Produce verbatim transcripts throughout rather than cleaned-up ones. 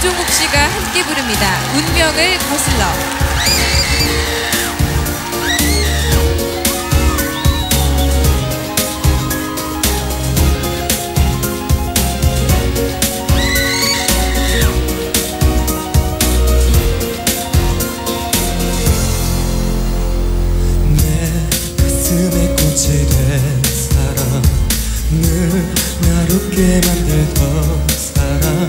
김종국 씨가 함께 부릅니다. 운명을 거슬러. 가슴에 꽃이 된 사람, 늘 날 웃게 만들던 사람,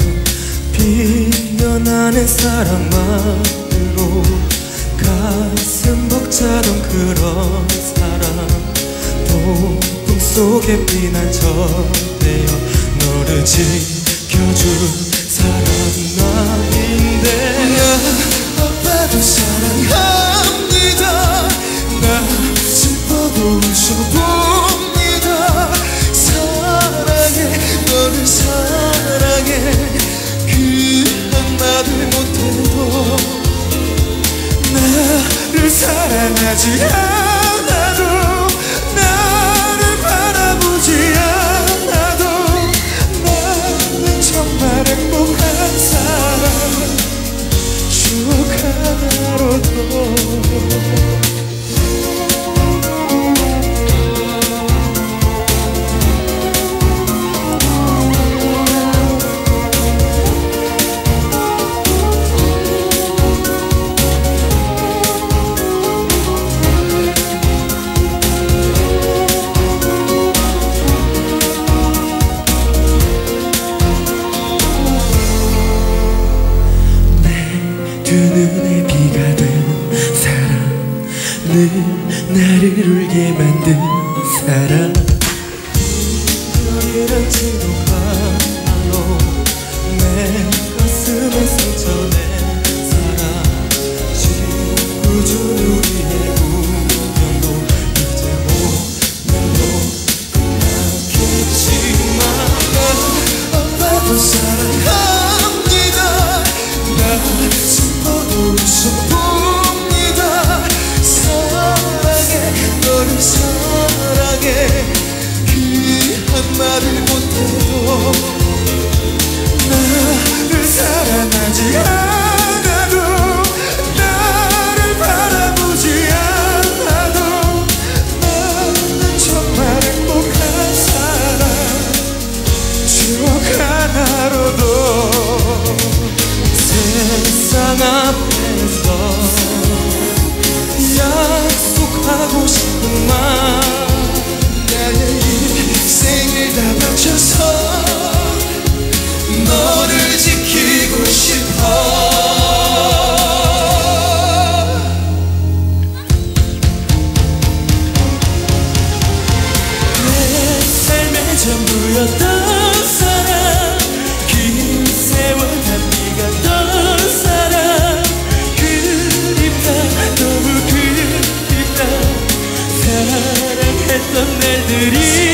피어나는 사랑만으로 가슴 벅차던 그런 사람, 폭풍 속에 피난처되어 너를 지켜줄 사람 나인데, 나 아빠도 사랑합니다. 나 슬퍼도 웃어봅니다. 사랑해, 너를 사랑해. 그 한마디 못해도 나를 사랑하지 않아도, 나를 바라보지 않아도 나는 정말 행복한 사람. 추억 하나로도 두 눈에 비가 된 사람, 늘 나를 울게 만든 사람, 별이란 지독한 말로 내 가슴에 상처낸 사람, 지워준 우리의 운명도 이제 오늘로 끝났겠지만, 아빠도 사랑합니다. 나 웃어봅니다. 사랑해, 너를 사랑해. 그 한마디 못해도 나를 사랑하지 않아도, 나를 바라보지 않아도 나는 정말 행복한 사람. 추억 하나로도 세상 앞에서 약속하고 싶은 말, 나의 인생을 다 바쳐서 너를 지키고 싶어. 내 삶의 전부였던 사람, 긴 세월 담비가 던 사람, 그립다, 너무 그립다. 사랑했던 날들이